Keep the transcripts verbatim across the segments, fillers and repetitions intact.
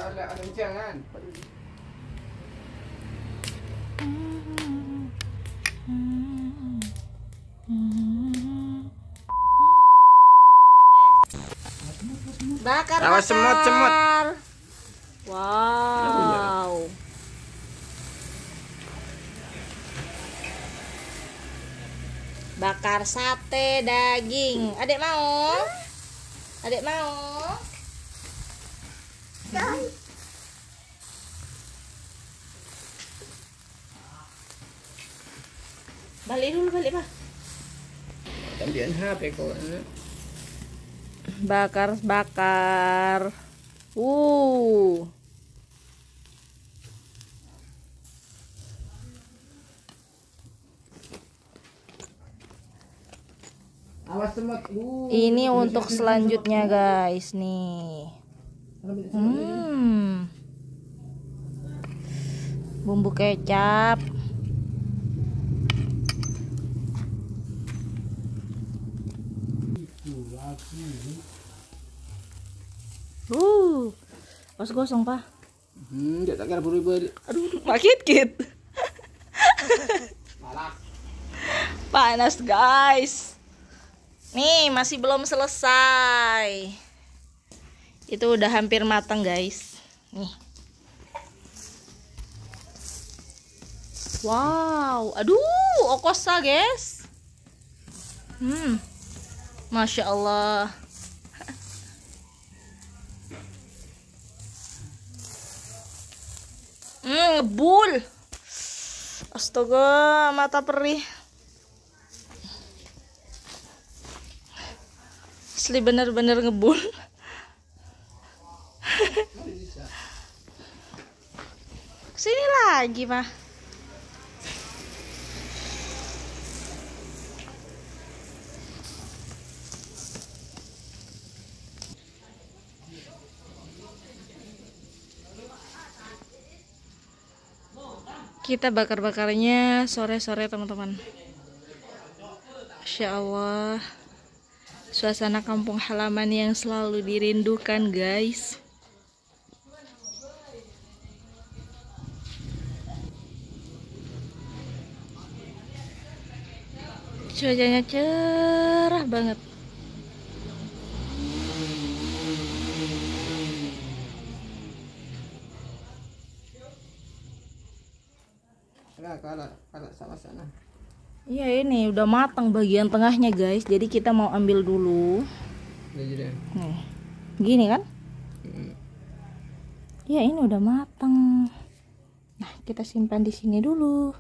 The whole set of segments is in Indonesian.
ada ada jangan. Bakar, awas semut semut. Wow. Bakar sate daging. Adik mau? Adik mau? Balik dulu, balik Pak. Tampian H P kok. Bakar, bakar. Uh. Awas semut. Uh. Ini untuk selanjutnya guys nih. Hmm. Bumbu kecap. Uh. Pas gosong, Pak. Hmm, dia tak kira buru-buru. Aduh, makit-kit. Panas, guys. Nih, masih belum selesai. Itu udah hampir matang, guys. Nih. Wow, aduh, okosa, guys. Hmm. Masya Allah. Hmm, ngebul. Astaga, mata perih. Asli bener-bener ngebul. Sini lagi, Pak. Kita bakar-bakarnya sore-sore, teman-teman. Masya Allah. Suasana kampung halaman yang selalu dirindukan, guys. Cuacanya cerah banget. Kalau kalau sama sana. Iya, ini udah matang bagian tengahnya, guys. Jadi kita mau ambil dulu. Nih, gini kan? Iya, ini udah matang. Nah, kita simpan di sini dulu.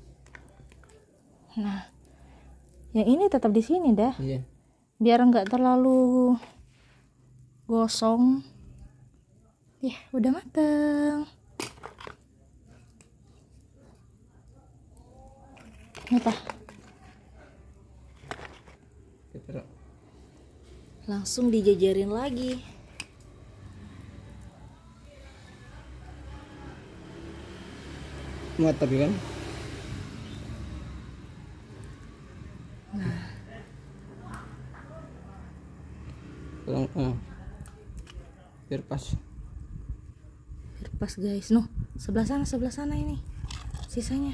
Nah, yang ini tetap di sini dah. Iya. Biar nggak terlalu gosong. Ya, udah matang. Nih, Pak. Langsung dijajarin lagi. Muat tapi kan. Nah. Tolong, ah. Biar pas. Biar pas, guys. Nuh, sebelah sana, sebelah sana ini. Sisanya.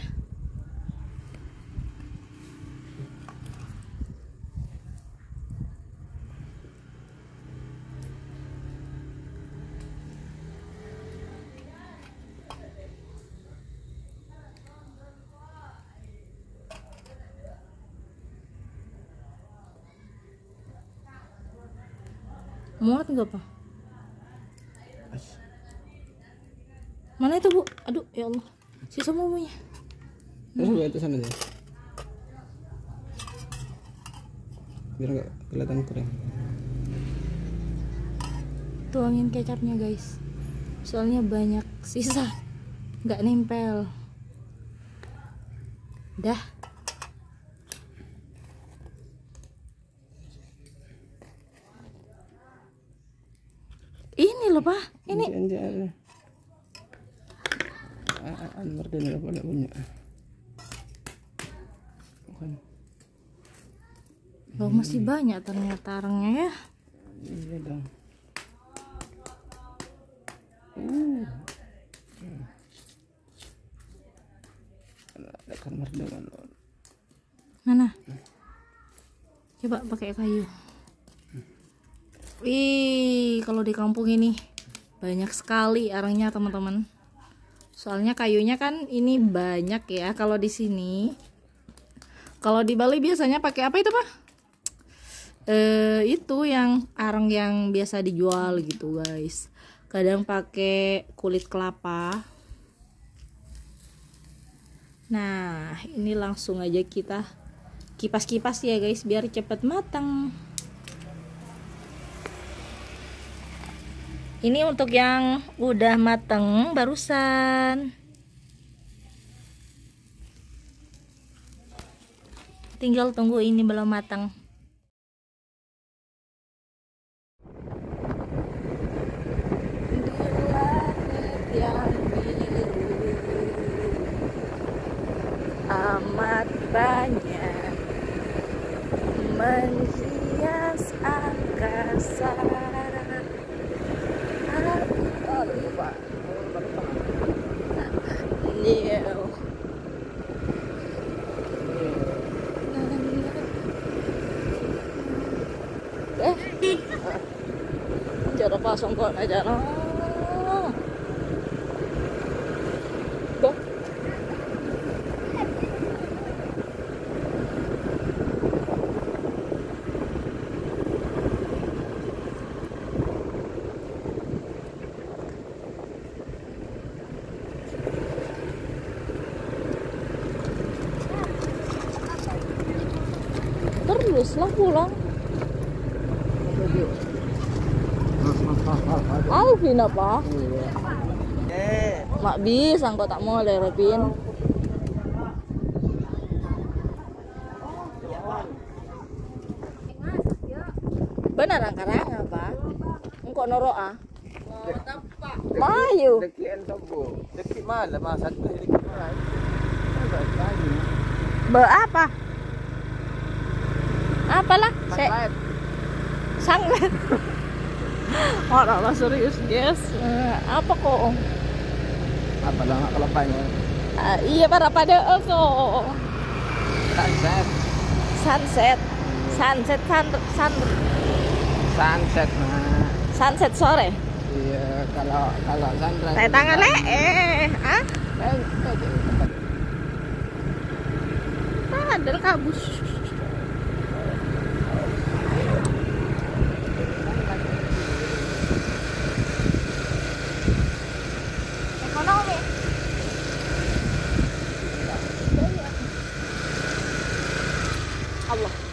Muat nggak, Pak? Mana itu, Bu? Aduh, ya Allah. Sisa bumbunya. Terus itu sana deh. Biar nggak kelihatan kering. Tuangin kecapnya, guys. Soalnya banyak sisa. Nggak nempel. Dah. Ini loh, Pak. Ini. Anwar dan apa enggak punya. Oh, masih banyak ternyata arangnya ya. Iya dong. Uh, Uh. Ada kamar dengan Mana? Coba pakai kayu. Wih, kalau di kampung ini banyak sekali arangnya teman-teman. Soalnya kayunya kan ini banyak ya. Kalau di sini, kalau di Bali biasanya pakai apa itu, Pak? Eh, itu yang arang yang biasa dijual gitu, guys. Kadang pakai kulit kelapa. Nah, ini langsung aja kita kipas-kipas ya, guys, biar cepet matang. Ini untuk yang udah mateng barusan. Tinggal tunggu ini belum matang. Amat banyak menghias angkasa. Oh, lupa. Iya. Eh, cara pasang kok aja no. Teruslah pulang. Alvin apa? eh Mak bisa kok tak mau lerepin. Benar angkarang apa? Engkau noro ah? Mayu. dekian sobo deki malah masa deki malah Be apa? Apalah? Se- Sanglet. Orang lah serius guys. Eh, apa kok? apa lah kelepanya Ah, iya para pada kok. sunset Sunset. Sunset sun, sun, sunset nah sunset sore. iya kalau kalau sunrise Teh tangan le eh. Ah? eh, eh, tempat Padahal kabus. Ekonomi. Allah.